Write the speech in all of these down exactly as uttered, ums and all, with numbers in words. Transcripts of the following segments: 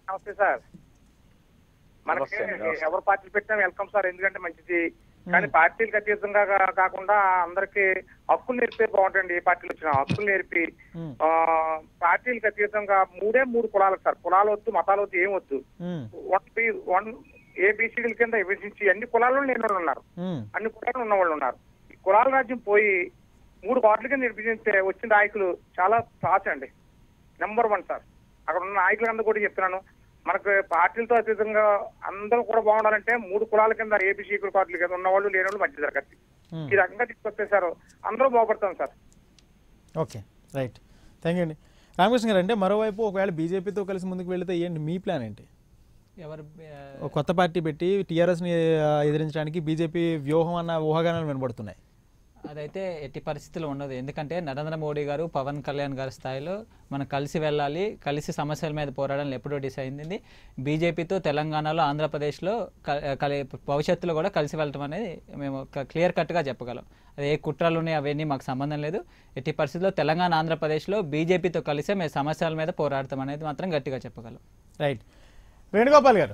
నమస్తే సార్. మనకి ఎవరు పార్టీలు పెట్టినా వెల్కమ్ సార్, ఎందుకంటే మంచిది. కానీ పార్టీలకు అతీతంగా కాకుండా అందరికి హక్కులు నేర్పే బాగుంటుంది. ఏ పార్టీలు వచ్చినా హక్కులు నేర్పి ఆ పార్టీలకు అతీతంగా మూడే మూడు కులాలు సార్. కులాలు వద్దు, మతాలు వద్దు, ఏం వద్దు. వన్ బి వన్ ఏబిసిడీల కింద విభజించి అన్ని కులాల్లో లేని వాళ్ళు ఉన్నారు, అన్ని కులాలు ఉన్న వాళ్ళు ఉన్నారు. ఈ కులాల రాజ్యం పోయి మూడు పార్టీల కింద విభజించే వచ్చిన నాయకులు చాలా పాస్ అండి. Number one sir. అక్కడ ఉన్న నాయకులందరూ కూడా చెప్తున్నాను, మనకు పార్టీలతో అతీతంగా అందరూ కూడా బాగుండాలంటే మూడు కులాల కింద ఏబిసి పార్టీల కింద ఉన్న వాళ్ళు లేని వాళ్ళు మంచి జరగచ్చు. ఈ రకంగా తీసుకొస్తే సార్ అందరూ బాగుపడతాం sir. Okay, right, thank you అండి. రామకృష్ణ గారు, అంటే మరోవైపు ఒకవేళ బీజేపీతో కలిసి ముందుకు వెళితే ఏంటి మీ ప్లాన్ ఏంటి? ఎవరు కొత్త పార్టీ పెట్టి టీఆర్ఎస్ని ఎదిరించడానికి బీజేపీ వ్యూహం అన్న ఊహాగానాలు వినబడుతున్నాయి. అదైతే ఎట్టి పరిస్థితుల్లో ఉండదు. ఎందుకంటే నరేంద్ర మోడీ గారు, పవన్ కళ్యాణ్ గారి స్థాయిలో మనం కలిసి వెళ్ళాలి, కలిసి సమస్యల మీద పోరాడాలని ఎప్పుడో డిసైడ్ అయింది. బీజేపీతో తెలంగాణలో, ఆంధ్రప్రదేశ్లో కలి భవిష్యత్తులో కూడా కలిసి వెళ్ళటం అనేది మేము క్లియర్ కట్గా చెప్పగలం. అది ఏ కుట్రలు ఉన్నాయి అవన్నీ మాకు సంబంధం లేదు. ఎట్టి పరిస్థితుల్లో తెలంగాణ, ఆంధ్రప్రదేశ్లో బీజేపీతో కలిసే మేము సమస్యల మీద పోరాడతాం అనేది మాత్రం గట్టిగా చెప్పగలం. రైట్. వేణుగోపాల్ గారు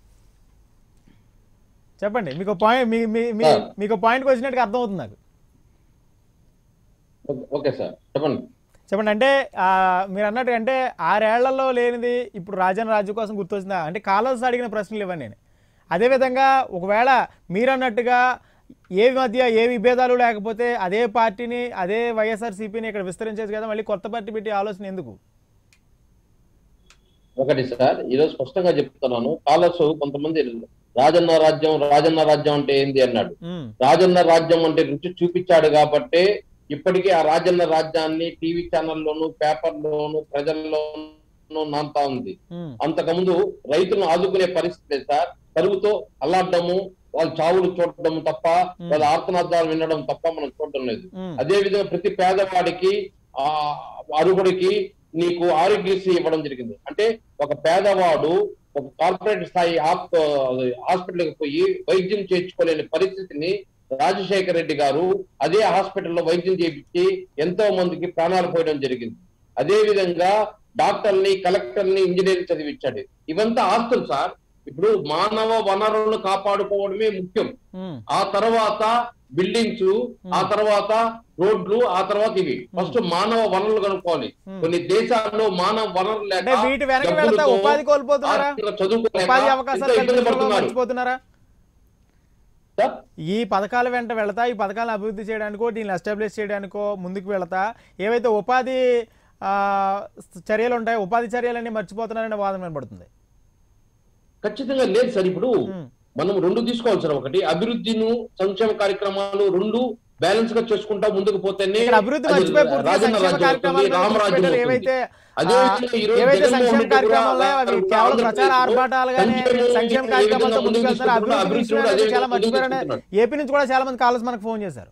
చెప్పండి, మీకు పాయింట్ మీకు పాయింట్కి వచ్చినట్టుగా అర్థమవుతుంది నాకు. ఓకే సార్, చెప్పండి చెప్పండి. అంటే మీరు అన్నట్టు అంటే ఆరేళ్లలో లేనిది ఇప్పుడు రాజన్న రాజ్యం కోసం గుర్తొచ్చిందా అంటే కాలర్స్ అడిగిన ప్రశ్నలు ఇవ్వండి నేను. అదేవిధంగా ఒకవేళ మీరు అన్నట్టుగా ఏ మధ్య ఏ విభేదాలు లేకపోతే అదే పార్టీని, అదే వైఎస్ఆర్సీపీని ఇక్కడ విస్తరించేది కదా, మళ్ళీ కొత్త పార్టీ పెట్టి ఆలోచన ఎందుకు? ఒకటి సార్, ఈరోజు స్పష్టంగా చెప్తున్నాను. కాలర్స్ కొంతమంది రాజన్న రాజ్యం రాజన్న రాజ్యం అంటే ఏంది అన్నాడు. రాజన్న రాజ్యం అంటే రుచి చూపించాడు కాబట్టి ఇప్పటికీ ఆ రాజన్న రాజ్యాన్ని టీవీ ఛానల్లోను, పేపర్లోను, ప్రజల్లోనూ నాంతా ఉంది. అంతకుముందు రైతులను ఆదుకునే పరిస్థితి సార్. కరువుతో అల్లాడము, వాళ్ళ చావులు చూడడం తప్ప, వాళ్ళ ఆర్తనాదాలు వినడం తప్ప మనం చూడడం లేదు. అదే విధంగా ప్రతి పేదవాడికి, ఆ అరుగుడికి నీకు ఆరోగ్యశ్రీ ఇవ్వడం జరిగింది. అంటే ఒక పేదవాడు ఒక కార్పొరేట్ స్థాయి హాస్పిటల్కి పోయి వైద్యం చేయించుకోలేని పరిస్థితిని రాజశేఖర రెడ్డి గారు అదే హాస్పిటల్లో వైద్యం చేయించి ఎంతో మందికి ప్రాణాలు పోయడం జరిగింది. అదే విధంగా డాక్టర్ని, కలెక్టర్ని, ఇంజనీరింగ్ చదివించాడు. ఇవంతా ఆస్తులు సార్. ఇప్పుడు మానవ వనరులను కాపాడుకోవడమే ముఖ్యం. ఆ తర్వాత బిల్డింగ్స్, ఆ తర్వాత రోడ్లు, ఆ తర్వాత ఇవి. ఫస్ట్ మానవ వనరులు కనుక్కోవాలి. కొన్ని దేశాల్లో మానవ వనరులు లేక చదువుకున్నారు. ఈ పథకాల వెంట వెళతా, ఈ పథకాలను అభివృద్ధి చేయడానికో, దీన్ని ఎస్టాబ్లిష్ చేయడానికో ముందుకు వెళతా ఏవైతే ఉపాధి చర్యలు ఉంటాయో ఉపాధి చర్యలన్నీ మర్చిపోతున్నారనే వాదన వినబడుతుంది. ఖచ్చితంగా లేదు సార్. ఇప్పుడు మనం రెండు తీసుకోవాలి సార్. ఒకటి అభివృద్ధిను, సంక్షేమ కార్యక్రమాలు రెండు బ్యాలెన్స్ గా చేసుకుంటా ముందుకు పోతేనే అభివృద్ధి ఏవైతే ఏవైతే సంక్షేమ కార్యక్రమాలు కేవలం ప్రచార ఆర్భాటాలుగానే సంక్షేమ కార్యక్రమాలతో ముందుకు వెళ్తారు. అభివృద్ధి చాలా మర్చిపోయారని ఏపీ నుంచి కూడా చాలా మంది కాలర్స్ మనకు ఫోన్ చేశారు.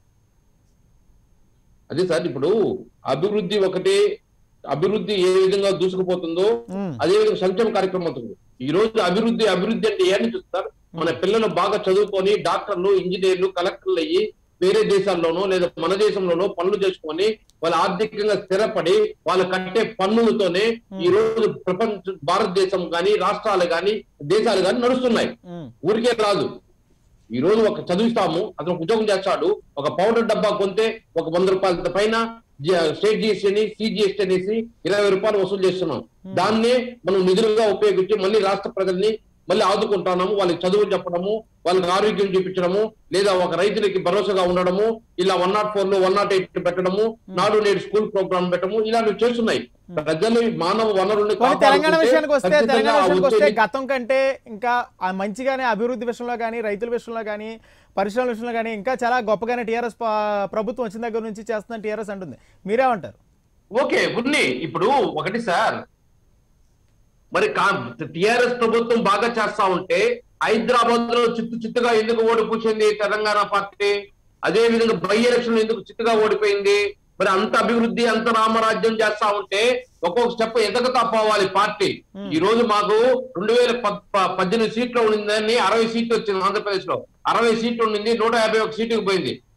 అదే సార్, ఇప్పుడు అభివృద్ధి ఒకటి, అభివృద్ధి ఏ విధంగా దూసుకుపోతుందో అదే విధంగా సంక్షేమ కార్యక్రమం అవుతుంది. ఈ రోజు అభివృద్ధి అభివృద్ధి అంటే ఏమని చూస్తారు? మన పిల్లలు బాగా చదువుకొని డాక్టర్లు, ఇంజనీర్లు, కలెక్టర్లు అయ్యి వేరే దేశాల్లోనో లేదా మన దేశంలోనో పనులు చేసుకొని వాళ్ళు ఆర్థికంగా స్థిరపడి వాళ్ళు కట్టే పన్నులతోనే ఈ రోజు ప్రపంచ భారతదేశం కానీ, రాష్ట్రాలు కానీ, దేశాలు కానీ నడుస్తున్నాయి. ఊరికే రాదు. ఈ రోజు ఒక చదివిస్తాము, అతను ఉద్యోగం చేస్తాడు. ఒక పౌడర్ డబ్బా కొంటే ఒక వంద రూపాయల పైన స్టేట్ జిఎస్టీ అని, సిజిఎస్టీ అనేసి ఇరవై రూపాయలు వసూలు చేస్తున్నాం. దాన్నే మనం నిధులుగా ఉపయోగించి మళ్ళీ రాష్ట్ర ప్రజల్ని మళ్ళీ ఆదుకుంటున్నాము. వాళ్ళకి చదువులు చెప్పడము, వాళ్ళకి ఆరోగ్యం చూపించడము, లేదా ఒక రైతులకి భరోసాగా ఉండడము, ఇలా వన్ నాట్ ఫోర్ లో వన్ నాట్ ఎయిట్ పెట్టడము, నాడు నేడు స్కూల్ ప్రోగ్రామ్ పెట్టడము, ఇలాంటివి చేస్తున్నాయి. ప్రజలు మానవ వనరుల్ని తెలంగాణ విషయానికి వస్తే తెలంగాణ విషయానికి వస్తే గతం కంటే ఇంకా మంచిగానే అభివృద్ధి విషయంలో కానీ, రైతుల విషయంలో కానీ, పరిశ్రమల విషయంలో కానీ ఇంకా చాలా గొప్పగానే టీఆర్ఎస్ ప్రభుత్వం వచ్చిన దగ్గర నుంచి చేస్తుందని టీఆర్ఎస్ అంటుంది. మీరేమంటారు? ఓకే, ఉన్నాయి. ఇప్పుడు ఒకటి సార్, మరి టిఆర్ఎస్ ప్రభుత్వం బాగా చేస్తా ఉంటే హైదరాబాద్ లో చిత్తు చిత్తుగా ఎందుకు ఓడిపోయింది తెలంగాణ పార్టీ? అదే విధంగా బై ఎలక్షన్ ఎందుకు చిత్తుగా ఓడిపోయింది? మరి అంత అభివృద్ధి, అంత రామరాజ్యం చేస్తా ఉంటే ఒక్కొక్క స్టెప్ ఎదగతా పోవాలి పార్టీ. ఈ రోజు మాకు రెండు వేల పద్దెనిమిది సీట్లు ఉండిందని అరవై సీట్లు వచ్చింది ఆంధ్రప్రదేశ్ లో. అరవై సీట్లు ఉండింది, నూట యాభై ఒక సీటుకు పోయింది.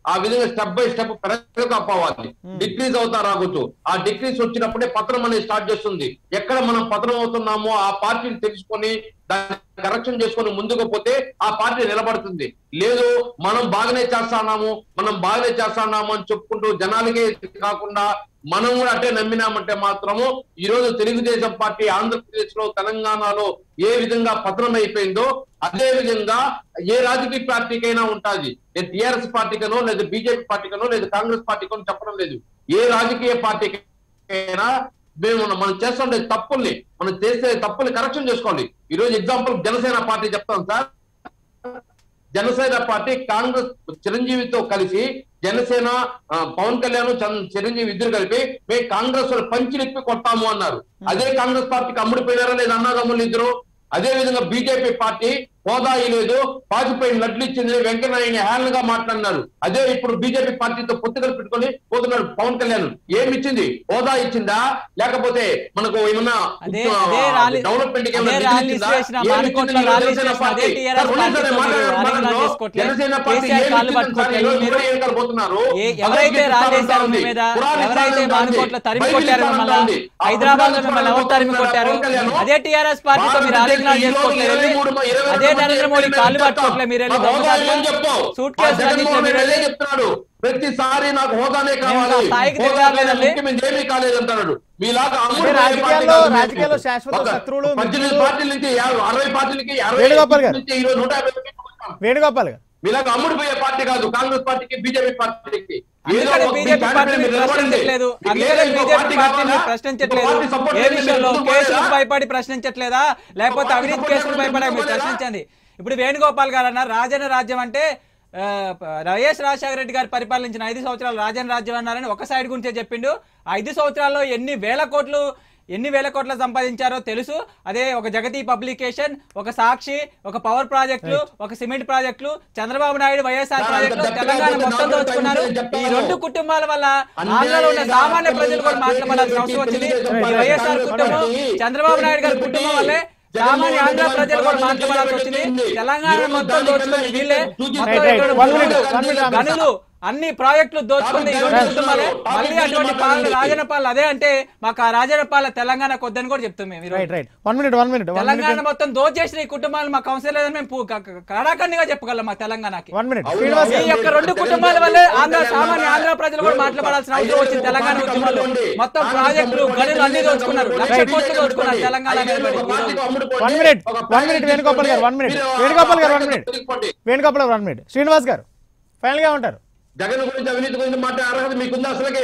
ఆ విధంగా స్టెప్ బై స్టెప్ పెరగక పోవాలి. డిక్రీజ్ అవుతా రాకూడదు. ఆ డిక్రీజ్ వచ్చినప్పుడే పతనం అనేది స్టార్ట్ చేస్తుంది. ఎక్కడ మనం పతనం అవుతున్నామో ఆ పార్టీని తెలుసుకొని దాన్ని కరెక్షన్ చేసుకొని ముందుకు పోతే ఆ పార్టీ నిలబడుతుంది. లేదు మనం బాగానే చేస్తున్నాము మనం బాగానే చేస్తున్నాము అని చెప్పుకుంటూ జనాలకే కాకుండా మనం కూడా అట్టే నమ్మినామంటే మాత్రము ఈ రోజు తెలుగుదేశం పార్టీ ఆంధ్రప్రదేశ్ లో తెలంగాణలో ఏ విధంగా పతనం అయిపోయిందో అదే విధంగా ఏ రాజకీయ పార్టీకైనా ఉంటుంది. లేదు టిఆర్ఎస్ పార్టీకనో లేదు బీజేపీ పార్టీకనో లేదు కాంగ్రెస్ పార్టీకనో చెప్పడం లేదు. ఏ రాజకీయ పార్టీకైనా మేము మనం చేస్తుండే తప్పుల్ని మనం చేసే తప్పుల్ని కరెక్షన్ చేసుకోవాలి. ఈ రోజు ఎగ్జాంపుల్ జనసేన పార్టీ చెప్తాను సార్. జనసేన పార్టీ కాంగ్రెస్ చిరంజీవితో కలిసి జనసేన పవన్ కళ్యాణ్ చిరంజీవి ఇద్దరు కలిపి మేము కాంగ్రెస్ పంచిలిప్పి కొట్టాము అన్నారు. అదే కాంగ్రెస్ పార్టీకి అమ్ముడిపోయినారా లేదా అన్నదమ్ములు ఇద్దరు. అదే విధంగా బీజేపీ పార్టీ హోదా లేదు పాతిపోయిన లడ్లు ఇచ్చింది వెంకయ్యనాయుడిని హేళనగా మాట్లాడినారు. అదే ఇప్పుడు బీజేపీ పార్టీతో పొత్తుకలు పెట్టుకొని పోతున్నాడు పవన్ కళ్యాణ్. ఏమి ఇచ్చింది? హోదా ఇచ్చిందా లేకపోతే మనకు ఏమన్నా డెవలప్మెంట్ జనసేన పార్టీ పోతున్నారు. ఎవరైతే రాజేశారు మీద ఎవరైతే మానుకోట్ల తరిమి కొట్టారు మిమ్మల్ని హైదరాబాద్ లో మిమ్మల్ని ఎవరు తరిమి కొట్టారు? అదే టీఆర్ఎస్ పార్టీతో మీరు ఆలోచన చేసుకోవట్లేదు. అదే నరేంద్ర మోడీ కాళ్ళు పట్టుకోవట్లేదు. మీరు సూట్ కేసు చెప్తున్నాడు ప్రతిసారి నాకు హోదానే కావాలి ఏమీ కాలేదంటున్నాడు. మీలాగా రాజకీయాల్లో శాశ్వత శత్రువులు పద్దెనిమిది పార్టీల నుంచి అరవై పార్టీలకి వేణుగోపాల్ గారు ఈ రోజు నూట యాభై వేణుగోపాల్ గారు మీలాగా అమ్ముడిపోయే పార్టీ కాదు కాంగ్రెస్ పార్టీకి బీజేపీ పార్టీకి. బీజేపీ పార్టీని ప్రశ్నించట్లేదు. అందుకనే బీజేపీ పార్టీని ప్రశ్నించట్లేదు. ఏ విషయంలో కేసులకు భయపడి ప్రశ్నించట్లేదా లేకపోతే అవినీతి కేసులకు భయపడే మీరు ప్రశ్నించండి. ఇప్పుడు వేణుగోపాల్ గారు అన్నారు రాజన్న రాజ్యం అంటే వైఎస్ రాజశేఖర రెడ్డి గారు పరిపాలించిన ఐదు సంవత్సరాలు రాజన్న రాజ్యం అన్నారని ఒక సైడ్ గురించే చెప్పిండు. ఐదు సంవత్సరాల్లో ఎన్ని వేల కోట్లు ఎన్ని వేల కోట్లు సంపాదించారో తెలుసు. అదే ఒక జగతి పబ్లికేషన్, ఒక సాక్షి, ఒక పవర్ ప్రాజెక్టులు, ఒక సిమెంట్ ప్రాజెక్టులు, చంద్రబాబు నాయుడు వైఎస్ఆర్ ప్రాజెక్టులు తెలంగాణ మొత్తం దోచుకున్నారు. ఈ రెండు కుటుంబాల వల్ల ఆంధ్రలో ఉన్న సామాన్య ప్రజలు కూడా మాట్లాడాల్సిన అవసరం వచ్చింది. ఈ వైఎస్ఆర్ కుటుంబం చంద్రబాబు నాయుడు గారి కుటుంబం వల్లే సామాన్య ఆంధ్ర ప్రజలు కూడా మాట్లాడాల్సి వచ్చింది. తెలంగాణ మొత్తం దోచుకుని వీళ్ళే గనులు అన్ని ప్రాజెక్టులు దోచుకుంది ఈ రెండు కుటుంబాలే. మళ్ళీ అటువంటి పాలన రాజన్న పాలన అదే అంటే మాకు ఆ రాజన్న పాలన తెలంగాణ కొద్దని కూడా చెప్తాం మేము. తెలంగాణ మొత్తం దోచేసిన ఈ కుటుంబాలు మాకు అవసరం లేదని మేము కడాఖండిగా చెప్పగలం. మా తెలంగాణకి ఈ యొక్క రెండు కుటుంబాల వల్లే ఆంధ్ర సామాన్య ఆంధ్ర ప్రజలు కూడా మాట్లాడాల్సిన అవసరం వచ్చింది. తెలంగాణ ఉద్యమాలు మొత్తం ప్రాజెక్టులు గనులు అన్ని దోచుకున్నారు. లక్ష కోట్లు దోచుకున్నారు తెలంగాణ. వేణుగోపాల్ గారు వన్ మినిట్ వేణుగోపాల్ గారు వన్ మినిట్ వేణుగోపాల్ గారు వన్ మినిట్ శ్రీనివాస్ గారు ఫైనల్ గా ఉంటారు. జగన్ గురించి అవినీతి గురించి మాట్లాడే అర్హత మీకుందా అసలుకే?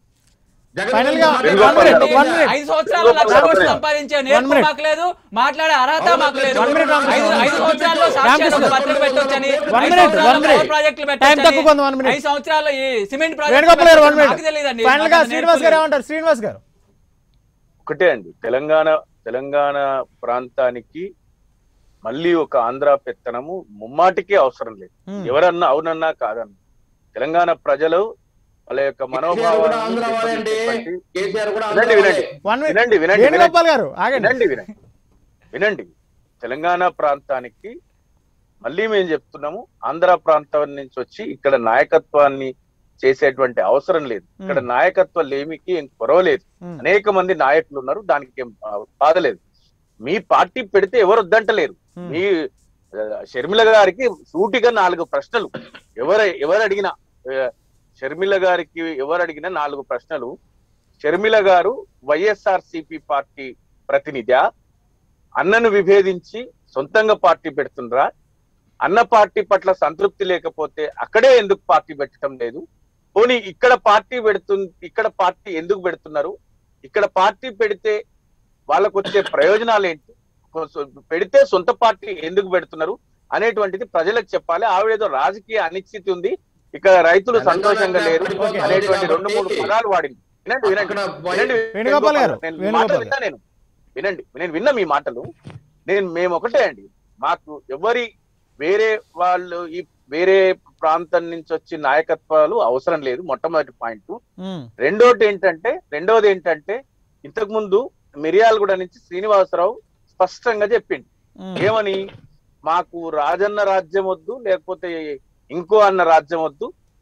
ఐదు సంవత్సరాలు లక్ష కోట్లు సంపాదించే నేర్పు మాకు లేదు, మాట్లాడే అర్హత మాకు లేదు. ఐదు సంవత్సరాల్లో సాక్ష్యాలు పత్రిక పెట్టొచ్చని ప్రాజెక్టులు పెట్టొచ్చని ఐదు సంవత్సరాల్లో ఈ సిమెంట్ ప్రాజెక్టు నాకు తెలియదండి. శ్రీనివాస్ గారు ఏమంటారు? శ్రీనివాస్ గారు ఒకటే అండి, తెలంగాణ తెలంగాణ ప్రాంతానికి మళ్ళీ ఒక ఆంధ్ర పెత్తనము ముమ్మాటికే అవసరం లేదు. ఎవరన్నా అవునన్నా కాదన్నా తెలంగాణ ప్రజలు వాళ్ళ యొక్క మనోభావాన్ని వినండి వినండి వినండి వినండి వినండి తెలంగాణ ప్రాంతానికి మళ్ళీ మేము చెప్తున్నాము, ఆంధ్ర ప్రాంతం నుంచి వచ్చి ఇక్కడ నాయకత్వాన్ని చేసేటువంటి అవసరం లేదు. ఇక్కడ నాయకత్వ లేమికి ఏం కొరవలేదు. అనేక మంది నాయకులు ఉన్నారు, దానికి ఏం బాధ లేదు. మీ పార్టీ పెడితే ఎవరు వద్దంటలేరు. మీ షర్మిల గారికి సూటిగా నాలుగు ప్రశ్నలు ఎవరు ఎవరు అడిగినా షర్మిల గారికి ఎవరు అడిగినా నాలుగు ప్రశ్నలు. షర్మిల గారు వైఎస్ఆర్ సిపి పార్టీ ప్రతినిధి, అన్నను విభేదించి సొంతంగా పార్టీ పెడుతుండ్రా? అన్న పార్టీ పట్ల సంతృప్తి లేకపోతే అక్కడే ఎందుకు పార్టీ పెట్టడం లేదు? పోనీ ఇక్కడ పార్టీ పెడుతు ఇక్కడ పార్టీ ఎందుకు పెడుతున్నారు? ఇక్కడ పార్టీ పెడితే వాళ్ళకు వచ్చే ప్రయోజనాలు ఏంటి? పెడితే సొంత పార్టీ ఎందుకు పెడుతున్నారు అనేటువంటిది ప్రజలకు చెప్పాలి. ఆవిడేదో రాజకీయ అనిశ్చితి ఉంది, ఇక్కడ రైతులు సంతోషంగా లేరు అనేటువంటి రెండు మూడు పదాలు వాడింది. వినండి వినండి వినండి నేను మాటలు విన్నా నేను వినండి నేను విన్నా మీ మాటలు. నేను మేము ఒకటే అండి, మాకు ఎవరి వేరే వాళ్ళు ఈ వేరే ప్రాంతం నుంచి వచ్చి నాయకత్వాలు అవసరం లేదు. మొట్టమొదటి పాయింట్. రెండోది ఏంటంటే రెండోది ఏంటంటే ఇంతకు ముందు మిర్యాలగూడ నుంచి శ్రీనివాసరావు స్పష్టంగా చెప్పింది ఏమని, మాకు రాజన్న రాజ్యం వద్దు, లేకపోతే ఇంకో అన్న రాజ్యం వద్దు,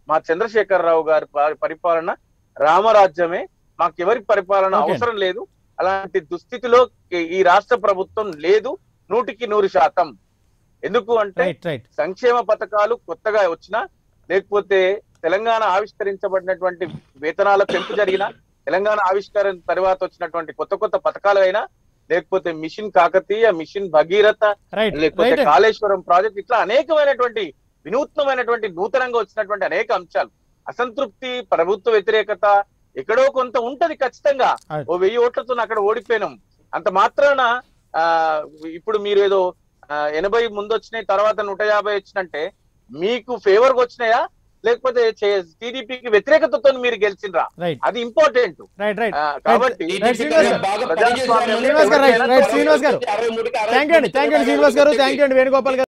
మా చంద్రశేఖరరావు గారి ప- పరిపాలన రామరాజ్యమే, మాకెవరి పరిపాలన Okay. అవసరం లేదు. అలాంటి దుస్థితిలో ఈ- ఈ రాష్ట్ర ప్రభుత్వం లేదు నూటికి నూరు శాతం. ఎందుకు అంటే రైట్ రైట్ సంక్షేమ పథకాలు కొత్తగా వచ్చినా, లేకపోతే తెలంగాణ ఆవిష్కరించబడినటువంటి వేతనాల పెంపు జరిగిన, తెలంగాణ ఆవిష్కరణ తర్వాత వచ్చినటువంటి కొత్త కొత్త పథకాలు అయినా, లేకపోతే mission Kakatiya, mission Bhagiratha, right లేకపోతే రైట్ కాళేశ్వరం ప్రాజెక్ట్, ఇట్లా అనేకమైనటువంటి వినూత్నమైనటువంటి నూతనంగా వచ్చినటువంటి అనేక అంశాలు. అసంతృప్తి, ప్రభుత్వ వ్యతిరేకత ఎక్కడో కొంత ఉంటది ఖచ్చితంగా. ఓ వెయ్యి ఓట్లతో అక్కడ ఓడిపోయినాం అంత మాత్రాన ఆ ఇప్పుడు మీరు ఏదో ఆ, ఎనభై ముందు వచ్చినాయి తర్వాత నూట యాభై వచ్చినంటే మీకు ఫేవర్ గా వచ్చినాయా, లేకపోతే టీడీపీకి వ్యతిరేకతతో మీరు గెలిచిండ్రా, రైట్ అది ఇంపార్టెంట్. రైట్ రైట్ కాబట్టి రైట్ శ్రీనివాస్ గారు, బాగా ప్రజాస్వామ్యం శ్రీనివాస్ గారు, రైట్ రైట్ శ్రీనివాస్ గారు, అరవై మూడుకి అరవై థ్యాంక్ యూ అండి థ్యాంక్ యూ అండి శ్రీనివాస్ గారు, థ్యాంక్ యూ అండి వేణుగోపాల్ గారు.